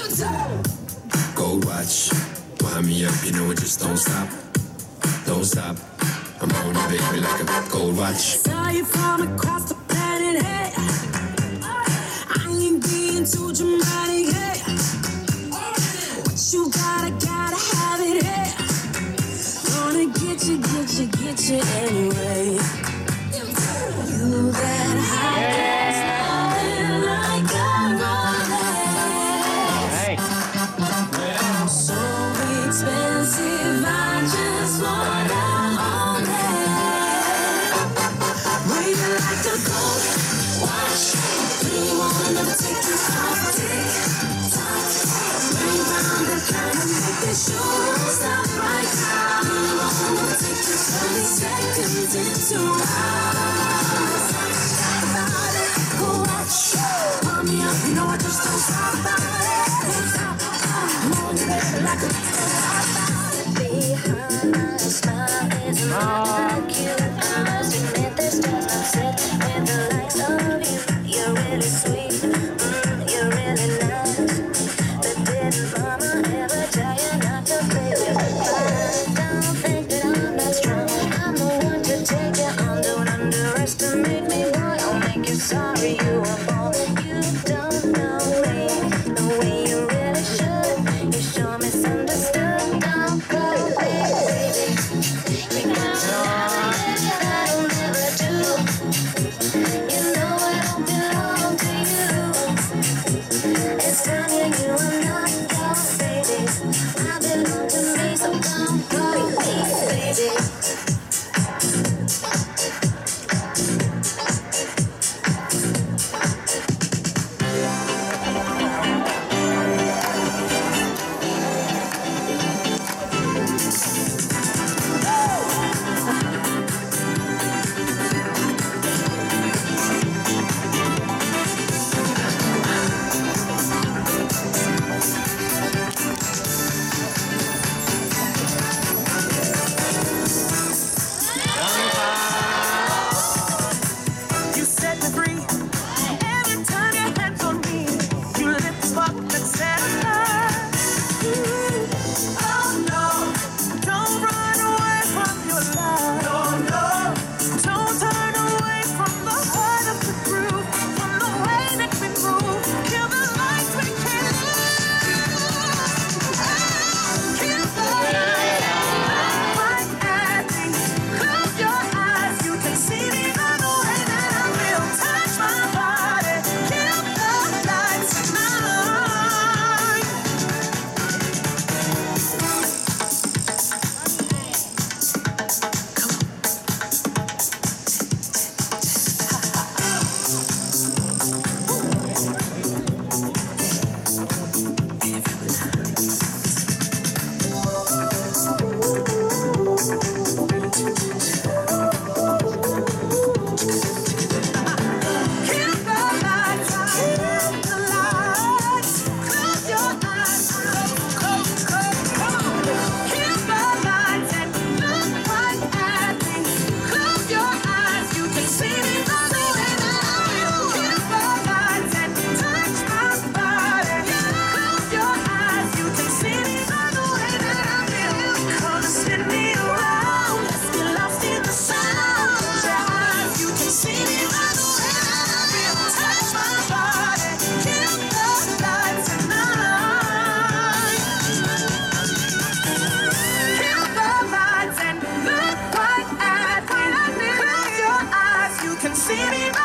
Gold watch, wind me up, you know it just don't stop. Don't stop. I'm on it, baby, like a gold watch. Saw you from across the planet, hey. I ain't being too dramatic, hey. What you gotta have it, hey. Gonna get you anyway. You that high class, loving like a Rolex. So expensive, I just wanna own it. Would you like the gold watch? Do you wanna take you off TikTok? Bring round the clock and make the show stop right now. Do you wanna take you 30 seconds into hours? About it, go watch. Pump me up, you know I just don't stop about it. I'm on it, baby, like a behind my smile is another cute. I must admit this does not sit with the likes of you. You're really sweet, you're really nice. But didn't mama ever tell you not to play with fire? Don't think that I'm not strong. I'm the one to take you on. Don't underestimate me, boy. I'll make you sorry you were born. You don't know me the way you really should. You sure misunderstood. Don't go, baby. You got to have it that I'll never do. You know I don't belong to you. It's telling you I'm not your baby. I belong to me, so don't go, baby. You set me free. Every time your hands on me, you lift the spark that set us. Oh no, don't run away from your love. No, no, don't turn away from the heart of the groove, from the way that we move. Kill the lights we can't lose. Kill the lights. Right at me. Close your eyes. You can see me by the way that I feel. Touch my body. Kill the lights tonight. Kill the lights. Kill the lights. Close your eyes. Close. Come on. Kill the lights and look right at me. Close your eyes. You can see me by the way that I feel. Kill the lights and touch my body. Close your eyes. You can see me by the way that I feel. Come and spin me around. Let's get lost in the sound. Close your eyes. You can see me by the way that I feel. Touch my body. Kill the lights tonight. Kill the lights and look right at me. Close your eyes. You can see me by